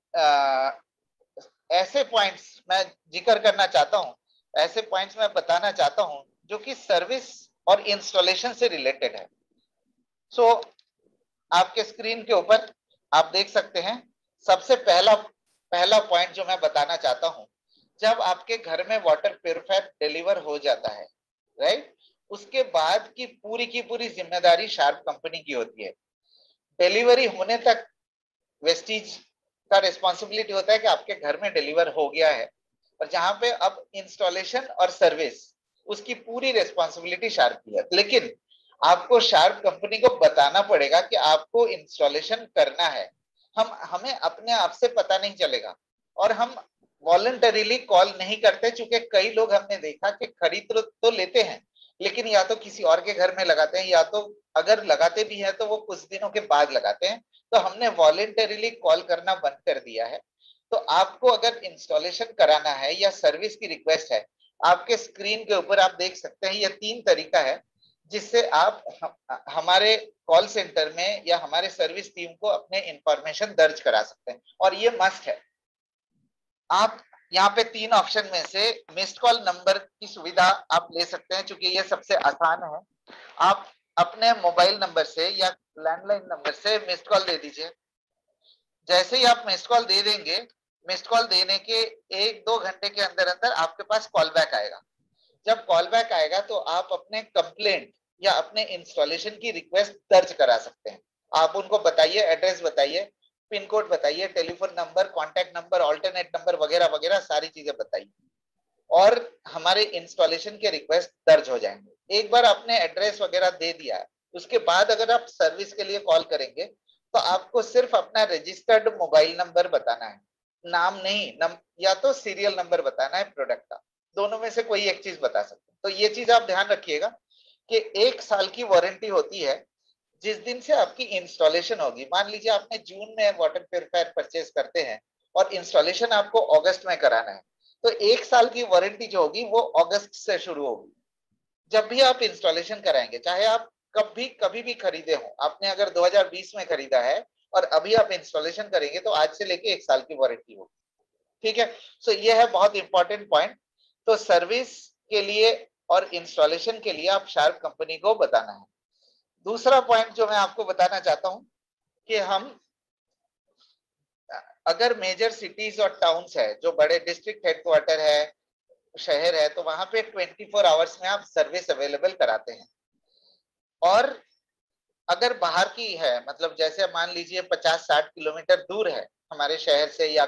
[SPEAKER 1] ऐसे पॉइंट्स मैं जिक्र करना चाहता हूं, ऐसे पॉइंट्स मैं बताना चाहता हूं जो कि सर्विस और इंस्टॉलेशन से रिलेटेड है। सो आपके स्क्रीन के ऊपर आप देख सकते हैं, सबसे पहला पहला पॉइंट जो मैं बताना चाहता हूं, जब आपके घर में वाटर प्यूरिफायर डिलीवर हो जाता है, राइट, उसके बाद की पूरी जिम्मेदारी शार्प कंपनी की होती है। डिलीवरी होने तक वेस्टीज का रिस्पॉन्सिबिलिटी होता है कि आपके घर में डिलीवर हो गया है, और जहां पे अब इंस्टॉलेशन और सर्विस, उसकी पूरी रिस्पॉन्सिबिलिटी शार्प की है। लेकिन आपको शार्प कंपनी को बताना पड़ेगा कि आपको इंस्टॉलेशन करना है। हमें अपने आप से पता नहीं चलेगा, और हम वॉलंटरीली कॉल नहीं करते, चूंकि कई लोग हमने देखा कि खरीद तो लेते हैं, लेकिन या तो किसी और के घर में लगाते हैं, या तो अगर लगाते भी हैं तो वो कुछ दिनों के बाद लगाते हैं। तो हमने वॉलंटरीली कॉल करना बंद कर दिया है। तो आपको अगर इंस्टॉलेशन कराना है या सर्विस की रिक्वेस्ट है, आपके स्क्रीन के ऊपर आप देख सकते हैं ये 3 तरीका है जिससे आप हमारे कॉल सेंटर में या हमारे सर्विस टीम को अपने इंफॉर्मेशन दर्ज करा सकते हैं, और ये मस्ट है। आप यहाँ पे 3 ऑप्शन में से मिस्ड कॉल नंबर की सुविधा आप ले सकते हैं, क्योंकि ये सबसे आसान है। आप अपने मोबाइल नंबर से या लैंडलाइन नंबर से मिस्ड कॉल दे दीजिए। जैसे ही आप मिस्ड कॉल दे देंगे, मिस्ड कॉल देने के 1-2 घंटे के अंदर अंदर आपके पास कॉल बैक आएगा। जब कॉल बैक आएगा तो आप अपने कंप्लेंट या अपने इंस्टॉलेशन की रिक्वेस्ट दर्ज करा सकते हैं। आप उनको बताइए, एड्रेस बताइए, पिन कोड बताइए, telephone number, contact number, alternate number वगैरह वगैरह सारी चीजें बताइए, और हमारे इंस्टॉलेशन के रिक्वेस्ट दर्ज हो जाएंगे। एक बार आपने एड्रेस वगैरह दे दिया, उसके बाद अगर आप सर्विस के लिए कॉल करेंगे तो आपको सिर्फ अपना रजिस्टर्ड मोबाइल नंबर बताना है, नाम नहीं, या तो सीरियल नंबर बताना है प्रोडक्ट का, दोनों में से कोई एक चीज बता सकते हैं। तो ये चीज आप ध्यान रखिएगा कि 1 साल की वारंटी होती है जिस दिन से आपकी इंस्टॉलेशन होगी। मान लीजिए आपने जून में वाटर प्यूरिफायर परचेज करते हैं और इंस्टॉलेशन आपको अगस्त में कराना है, तो 1 साल की वारंटी जो होगी वो अगस्त से शुरू होगी। जब भी आप इंस्टॉलेशन कराएंगे, चाहे आप कभी भी खरीदे हो, आपने अगर 2020 में खरीदा है और अभी आप इंस्टॉलेशन करेंगे तो आज से लेके 1 साल की वारंटी होगी। ठीक है, सो ये है बहुत इंपॉर्टेंट पॉइंट। तो सर्विस के लिए और इंस्टॉलेशन के लिए आप शार्प कंपनी को बताना है। दूसरा पॉइंट जो मैं आपको बताना चाहता हूं कि हम अगर मेजर सिटीज और टाउन्स है, जो बड़े डिस्ट्रिक्ट हेडक्वार्टर है, शहर है, तो वहां पे 24 आवर्स में आप सर्विस अवेलेबल कराते हैं। और अगर बाहर की है, मतलब जैसे मान लीजिए 50-60 किलोमीटर दूर है हमारे शहर से या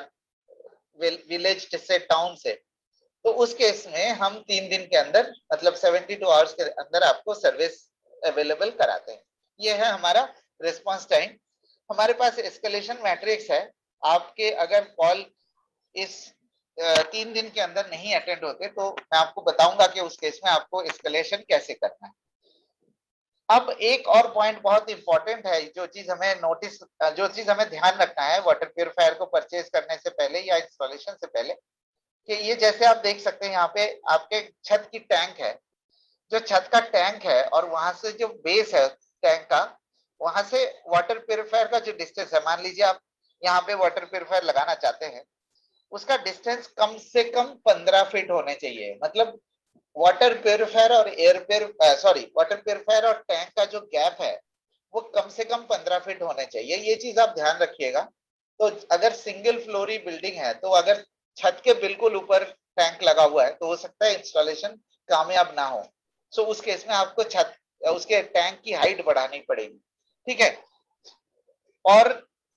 [SPEAKER 1] विलेज से, टाउन से, तो उस केस में हम 3 दिन के अंदर, मतलब 72 आवर्स के अंदर आपको सर्विस अवेलेबल कराते हैं। ये है हमारा रिस्पांस टाइम। हमारे पास एस्केलेशन मैट्रिक्स है। आपके अगर कॉल इस 3 दिन के अंदर नहीं अटेंड होते तो मैं आपको बताऊंगा कि उस केस में आपको एस्केलेशन कैसे करना है। अब एक और पॉइंट बहुत इंपॉर्टेंट है, जो चीज हमें ध्यान रखना है वाटर प्योरीफायर को परचेज करने से पहले या इंस्टॉलेशन से पहले, कि ये जैसे आप देख सकते हैं यहाँ पे आपके छत की टैंक है। जो छत का टैंक है और वहां से जो बेस है टैंक का, वहां से वाटर प्योरीफायर का जो डिस्टेंस है, मान लीजिए आप यहाँ पे वाटर प्योरीफायर लगाना चाहते हैं, उसका डिस्टेंस कम से कम 15 फीट होने चाहिए। मतलब वाटर प्योरीफायर और वाटर प्योरीफायर और टैंक का जो गैप है वो कम से कम 15 फीट होने चाहिए। ये चीज आप ध्यान रखिएगा। तो अगर सिंगल फ्लोरी बिल्डिंग है, तो अगर छत के बिल्कुल ऊपर टैंक लगा हुआ है तो हो सकता है इंस्टॉलेशन कामयाब ना हो। सो उस केस में आपको छत उसके टैंक की हाइट बढ़ानी पड़ेगी। ठीक है। और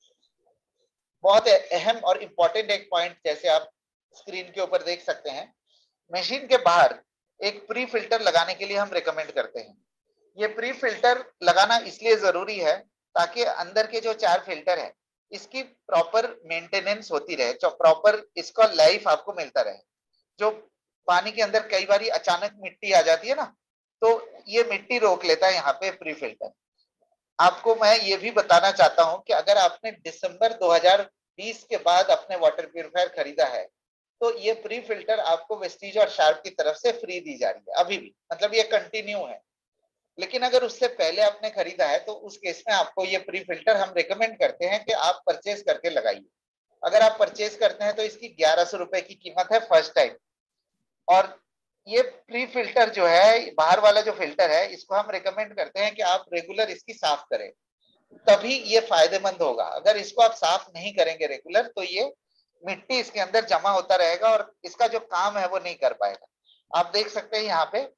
[SPEAKER 1] बहुत अहम और इंपॉर्टेंट एक पॉइंट, जैसे आप स्क्रीन के ऊपर देख सकते हैं, मशीन के बाहर एक प्री फिल्टर लगाने के लिए हम रिकमेंड करते हैं। ये प्री फिल्टर लगाना इसलिए जरूरी है ताकि अंदर के जो 4 फिल्टर है इसकी प्रॉपर मेंटेनेंस होती रहे, जो प्रॉपर इसका लाइफ आपको मिलता रहे। जो पानी के अंदर कई बार अचानक मिट्टी आ जाती है ना, तो ये मिट्टी रोक लेता है यहाँ पे प्री फिल्टर। आपको मैं ये भी बताना चाहता हूँ कि अगर आपने दिसंबर 2020 के बाद अपने वाटर प्यूरिफायर खरीदा है, तो ये प्री फिल्टर आपको वेस्टीज और शार्प की तरफ से फ्री दी जा रही है अभी भी, मतलब ये कंटिन्यू है। लेकिन अगर उससे पहले आपने खरीदा है तो उस केस में आपको ये प्री फिल्टर हम रिकमेंड करते हैं कि आप परचेज करके लगाइए। अगर आप परचेज करते हैं तो इसकी 1100 रुपए की कीमत है फर्स्ट टाइम। और ये प्री फिल्टर जो है, बाहर वाला जो फिल्टर है, इसको हम रिकमेंड करते हैं कि आप रेगुलर इसकी साफ करें, तभी ये फायदेमंद होगा। अगर इसको आप साफ नहीं करेंगे रेगुलर, तो ये मिट्टी इसके अंदर जमा होता रहेगा और इसका जो काम है वो नहीं कर पाएगा। आप देख सकते हैं यहाँ पे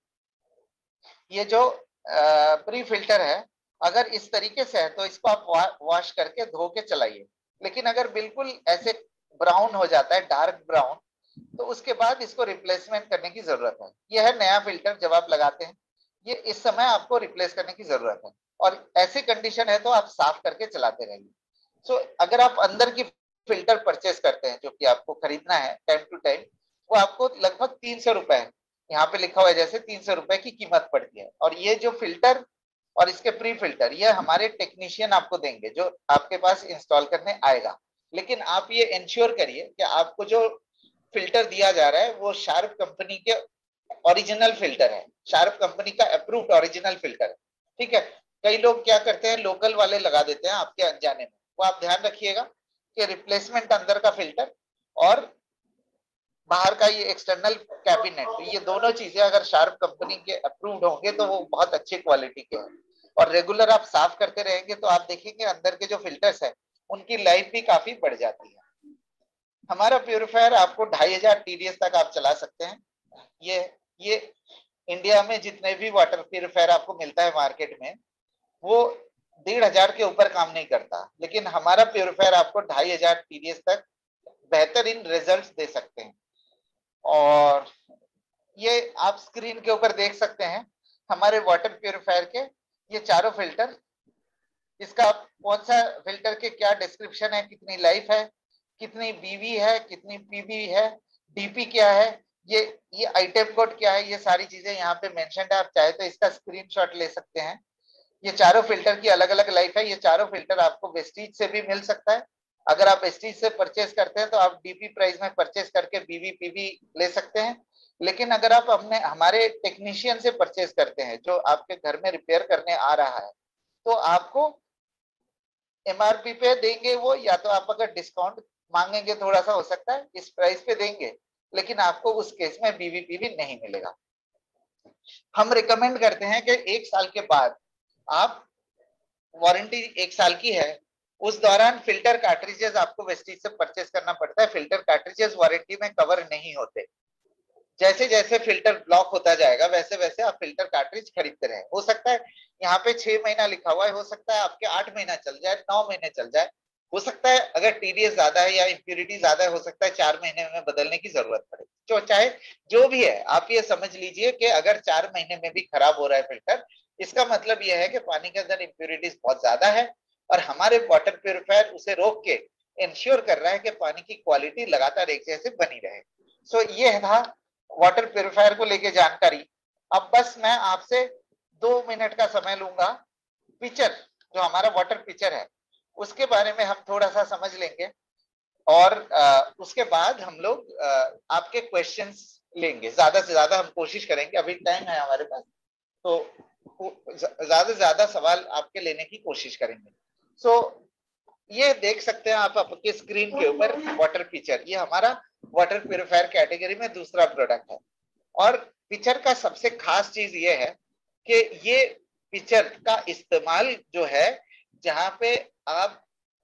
[SPEAKER 1] ये जो प्री फिल्टर है, अगर इस तरीके से है तो इसको आप वॉश करके धो के चलाइए। लेकिन अगर बिल्कुल ऐसे ब्राउन हो जाता है, डार्क ब्राउन, तो उसके बाद इसको रिप्लेसमेंट करने की जरूरत है। यह है नया फिल्टर जब आप लगाते हैं, ये इस समय आपको रिप्लेस करने की जरूरत है। और ऐसी कंडीशन है तो आप साफ करके चलाते रहिए। सो अगर आप अंदर की फिल्टर परचेस करते हैं, जो कि आपको खरीदना है टाइम टू टाइम, वो आपको लगभग 300 रुपए है, यहाँ पे लिखा हुआ है जैसे 300 रुपए की कीमत पड़ती है। और ये जो फिल्टर और इसके प्री फिल्टर, ये हमारे टेक्नीशियन आपको देंगे जो आपके पास इंस्टॉल करने आएगा। लेकिन आप ये इंश्योर करिए कि आपको जो फिल्टर दिया जा रहा है वो शार्प कंपनी के ओरिजिनल फिल्टर है, शार्प कंपनी का अप्रूव्ड ओरिजिनल फिल्टर है। ठीक है। कई लोग क्या करते हैं, लोकल वाले लगा देते हैं आपके अनजाने में। वो आप ध्यान रखिएगा कि रिप्लेसमेंट अंदर का फिल्टर और बाहर का ये एक्सटर्नल कैबिनेट, ये दोनों चीजें अगर शार्प कंपनी के अप्रूव्ड होंगे तो वो बहुत अच्छी क्वालिटी के हैं। और रेगुलर आप साफ करते रहेंगे तो आप देखेंगे अंदर के जो फिल्टर्स है उनकी लाइफ भी काफी बढ़ जाती है। हमारा प्यूरिफायर आपको 2500 TDS तक आप चला सकते हैं। ये इंडिया में जितने भी वाटर प्यूरिफायर आपको मिलता है मार्केट में, वो 1500 के ऊपर काम नहीं करता। लेकिन हमारा प्यूरिफायर आपको 2500 TDS तक बेहतरीन रिजल्ट दे सकते हैं। और ये आप स्क्रीन के ऊपर देख सकते हैं हमारे वाटर प्यूरिफायर के ये चारों फिल्टर। इसका कौन सा फिल्टर के क्या डिस्क्रिप्शन है, कितनी लाइफ है, कितनी बीवी है, कितनी पीबी है, डीपी क्या है, ये आइटम कोड क्या है, ये सारी चीजें यहाँ पे मेंशन है। आप चाहे तो इसका स्क्रीनशॉट ले सकते हैं। ये चारों फिल्टर की अलग अलग लाइफ है। ये चारों फिल्टर आपको वेस्टीज से भी मिल सकता है। अगर आप वेस्टीज से परचेज करते हैं तो आप डीपी प्राइस में परचेज करके बीवी पीबी ले सकते हैं। लेकिन अगर आप हमारे टेक्नीशियन से परचेज करते हैं जो आपके घर में रिपेयर करने आ रहा है, तो आपको MRP पे देंगे वो, या तो आप अगर डिस्काउंट मांगेंगे थोड़ा सा हो सकता है इस प्राइस पे देंगे, लेकिन आपको उस केस में बीवीपी भी नहीं मिलेगा। हम रिकमेंड करते हैं कि 1 साल के बाद आप वारंटी 1 साल की है, उस दौरान फिल्टर कार्ट्रिजेस आपको वेस्टीज से परचेस करना पड़ता है। फिल्टर कार्ट्रिजेस वारंटी में कवर नहीं होते। जैसे जैसे फिल्टर ब्लॉक होता जाएगा वैसे वैसे आप फिल्टर कार्ट्रिज खरीदते रहे। हो सकता है यहाँ पे 6 महीना लिखा हुआ है, हो सकता है आपके 8 महीना चल जाए, 9 महीने चल जाए, हो सकता है अगर टीडीएस ज्यादा है या इम्प्योरिटी ज्यादा है, हो सकता है 4 महीने में बदलने की जरूरत पड़े। तो चाहे जो भी है, आप ये समझ लीजिए कि अगर 4 महीने में भी खराब हो रहा है फिल्टर, इसका मतलब यह है कि पानी के अंदर इम्प्योरिटीज बहुत ज्यादा है, और हमारे वाटर प्योरीफायर उसे रोक के इंश्योर कर रहा है कि पानी की क्वालिटी लगातार एक जैसे बनी रहे। सो ये था वाटर प्योरीफायर को लेके जानकारी। अब बस मैं आपसे 2 मिनट का समय लूंगा। पिक्चर, जो हमारा वाटर पिक्चर है, उसके बारे में हम थोड़ा सा समझ लेंगे, और उसके बाद हम लोग आपके क्वेश्चंस लेंगे। ज्यादा से ज्यादा हम कोशिश करेंगे, अभी टाइम है हमारे पास, तो ज्यादा से ज्यादा सवाल आपके लेने की कोशिश करेंगे। सो ये देख सकते हैं आप आपके स्क्रीन के ऊपर वाटर पिक्चर, ये हमारा वाटर प्योरीफायर कैटेगरी में दूसरा प्रोडक्ट है। और पिक्चर का सबसे खास चीज ये है कि ये पिक्चर का इस्तेमाल जो है, जहां पे आप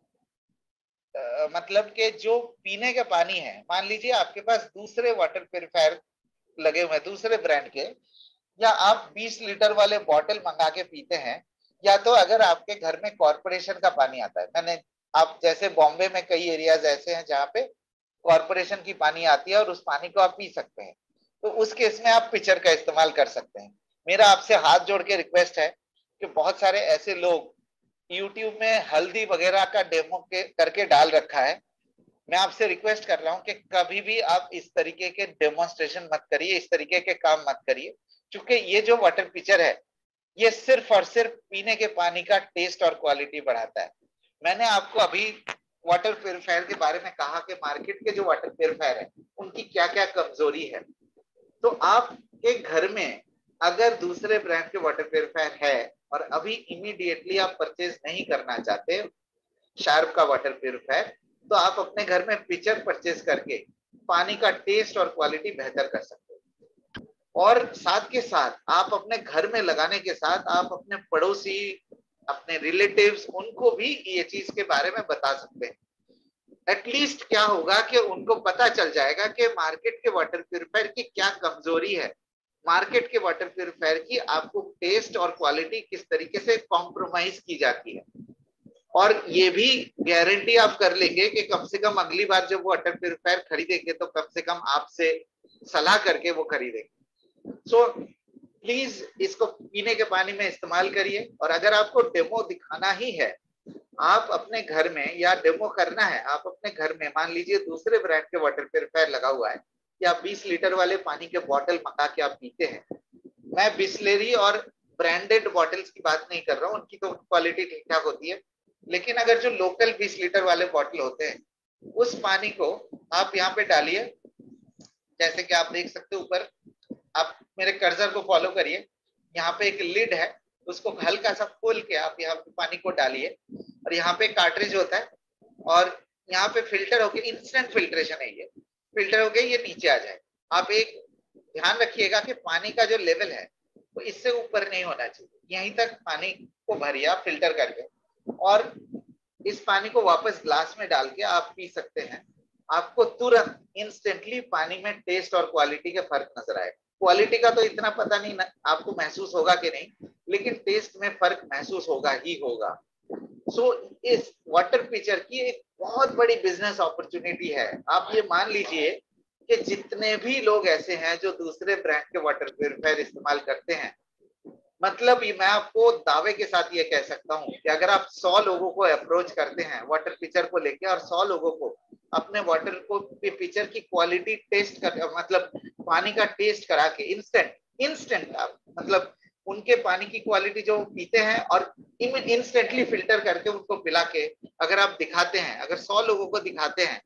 [SPEAKER 1] मतलब के जो पीने का पानी है, मान लीजिए आपके पास दूसरे वाटर प्योरीफायर लगे हुए दूसरे ब्रांड के, या आप 20 लीटर वाले बॉटल मंगा के पीते हैं, या तो अगर आपके घर में कॉरपोरेशन का पानी आता है, मैंने आप जैसे बॉम्बे में कई एरियाज ऐसे हैं जहाँ पे कॉरपोरेशन की पानी आती है और उस पानी को आप पी सकते हैं, तो उस केस में आप पिक्चर का इस्तेमाल कर सकते हैं। मेरा आपसे हाथ जोड़ के रिक्वेस्ट है कि बहुत सारे ऐसे लोग यूट्यूब में हल्दी वगैरह का डेमो करके डाल रखा है, मैं आपसे रिक्वेस्ट कर रहा हूं कि कभी भी आप इस तरीके के डेमोन्स्ट्रेशन मत करिए, इस तरीके के काम मत करिए, क्योंकि ये जो वाटर पिक्चर है ये सिर्फ और सिर्फ पीने के पानी का टेस्ट और क्वालिटी बढ़ाता है। मैंने आपको अभी वाटर प्योरीफायर के बारे में कहा कि मार्केट के जो वाटर प्योरीफायर है उनकी क्या क्या कमजोरी है। तो आपके घर में अगर दूसरे ब्रांड के वाटर प्योरीफायर है और अभी इमीडिएटली आप परचेज नहीं करना चाहते शार्प का वाटर प्योरीफायर, तो आप अपने घर में पिक्चर परचेज करके पानी का टेस्ट और क्वालिटी बेहतर कर सकते हैं। और साथ के साथ आप अपने घर में लगाने के साथ आप अपने पड़ोसी, अपने रिलेटिव्स, उनको भी ये चीज के बारे में बता सकते हैं। एटलीस्ट क्या होगा कि उनको पता चल जाएगा कि मार्केट के वाटर प्योरीफायर की क्या कमजोरी है, मार्केट के वाटर प्योरीफायर की आपको टेस्ट और क्वालिटी किस तरीके से कॉम्प्रोमाइज की जाती है। और ये भी गारंटी आप कर लेंगे कि कम से कम अगली बार जब वो वाटर प्योरीफायर खरीदेंगे तो कम से कम आपसे सलाह करके वो खरीदेंगे। सो प्लीज इसको पीने के पानी में इस्तेमाल करिए। और अगर आपको डेमो दिखाना ही है, आप अपने घर में, या डेमो करना है आप अपने घर में, मान लीजिए दूसरे ब्रांड के वाटर प्योरीफायर लगा हुआ है, या 20 लीटर वाले पानी के बॉटल मंगा के आप पीते हैं, मैं बिस्लेरी और ब्रांडेड बॉटल्स की बात नहीं कर रहा हूँ, उनकी तो क्वालिटी ठीक ठाक होती है, लेकिन अगर जो लोकल 20 लीटर वाले बॉटल होते हैं, उस पानी को आप यहाँ पे डालिए, जैसे कि आप देख सकते हो ऊपर, आप मेरे कर्सर को फॉलो करिए, यहाँ पे एक लिड है, उसको हल्का सा खोल के आप यहाँ पे पानी को डालिए, और यहाँ पे कार्ट्रिज होता है, और यहाँ पे फिल्टर होके, इंस्टेंट फिल्ट्रेशन है, ये फिल्टर होके ये नीचे आ जाए। आप एक ध्यान रखिएगा कि पानी का जो लेवल है वो इससे ऊपर नहीं होना चाहिए, यहीं तक पानी को भरिए आप फिल्टर करके, और इस पानी को वापस ग्लास में डाल के आप पी सकते हैं। आपको तुरंत इंस्टेंटली पानी में टेस्ट और क्वालिटी के फर्क नजर आएगा। क्वालिटी का तो इतना पता नहीं आपको महसूस होगा कि नहीं, लेकिन टेस्ट में फर्क महसूस होगा ही होगा। सो इस वाटर पिक्चर की एक बहुत बड़ी बिजनेस अपॉर्चुनिटी है। आप ये मान लीजिए कि जितने भी लोग ऐसे हैं जो दूसरे ब्रांड के वाटर प्योरीफायर इस्तेमाल करते हैं, मतलब ये मैं आपको दावे के साथ ये कह सकता हूँ कि अगर आप 100 लोगों को अप्रोच करते हैं वाटर पिक्चर को लेके, और 100 लोगों को अपने वाटर को पिक्चर की क्वालिटी टेस्ट कर, मतलब पानी का टेस्ट करा के इंस्टेंट आप, मतलब उनके पानी की क्वालिटी जो पीते हैं और इंस्टेंटली फिल्टर करके उनको पिला के अगर आप दिखाते हैं, अगर 100 लोगों को दिखाते हैं,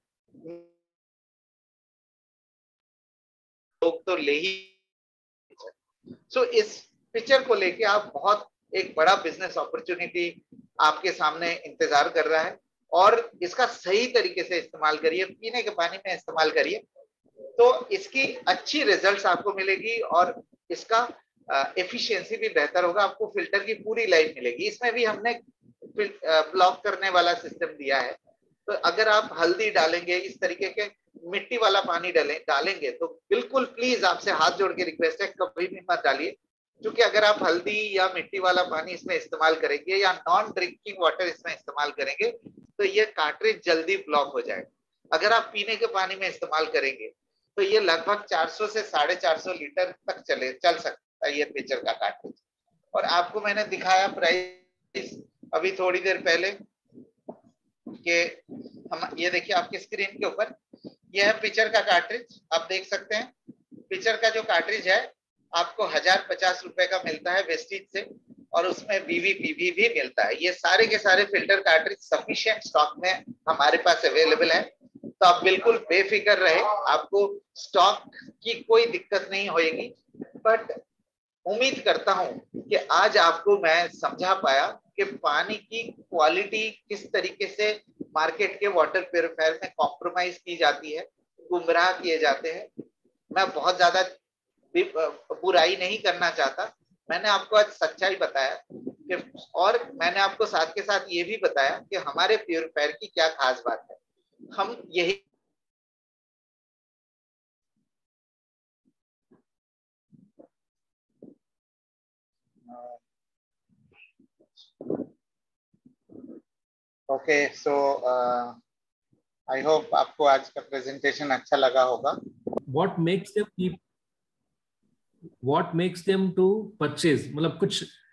[SPEAKER 1] लोग तो ले ही। सो इस पिक्चर को लेके आप बहुत एक बड़ा बिजनेस अपॉर्चुनिटी आपके सामने इंतजार कर रहा है, और इसका सही तरीके से इस्तेमाल करिए, पीने के पानी में इस्तेमाल करिए, तो इसकी अच्छी रिजल्ट्स आपको मिलेगी, और इसका एफिशिएंसी भी बेहतर होगा, आपको फिल्टर की पूरी लाइफ मिलेगी। इसमें भी हमने ब्लॉक करने वाला सिस्टम दिया है। तो अगर आप हल्दी डालेंगे, इस तरीके के मिट्टी वाला पानी डालेंगे तो बिल्कुल प्लीज आपसे हाथ जोड़ के रिक्वेस्ट है, कभी भी मत डालिए। क्योंकि अगर आप हल्दी या मिट्टी वाला पानी इसमें इस्तेमाल करेंगे या नॉन ड्रिंकिंग वाटर इसमें इस्तेमाल करेंगे तो ये कार्ट्रिज जल्दी ब्लॉक हो जाएगा। अगर आप पीने के पानी में इस्तेमाल करेंगे तो ये लगभग 400 से 450 लीटर तक चल सकता है ये पिक्चर का कार्ट्रिज। और आपको मैंने दिखाया प्राइस अभी थोड़ी देर पहले कि हम ये देखिए आपके स्क्रीन के ऊपर, यह है पिक्चर का कार्ट्रिज। आप देख सकते हैं पिक्चर का जो कार्ट्रिज है आपको 1050 रुपए का मिलता है वेस्टीज से, और उसमें बीवीपीवी भी मिलता है। ये सारे के सारे फिल्टर कार्ट्रिज सफिशिएंट स्टॉक में हमारे पास अवेलेबल है। तो आप बिल्कुल बेफिक्र रहे, आपको स्टॉक की कोई दिक्कत नहीं होगी। बट उम्मीद करता हूं कि आज आपको मैं समझा पाया कि पानी की क्वालिटी किस तरीके से मार्केट के वाटर प्यूरिफायर में कॉम्प्रोमाइज की जाती है, गुमराह किए जाते हैं। मैं बहुत ज्यादा बुराई नहीं करना चाहता, मैंने आपको आज सच्चाई बताया कि, और मैंने आपको साथ के साथ ये भी बताया कि हमारे प्यूरिफायर की क्या खास बात है। हम यही ओके सो आई होप आपको आज का प्रेजेंटेशन अच्छा लगा होगा।
[SPEAKER 2] What makes them keep? What makes them to purchase? मतलब कुछ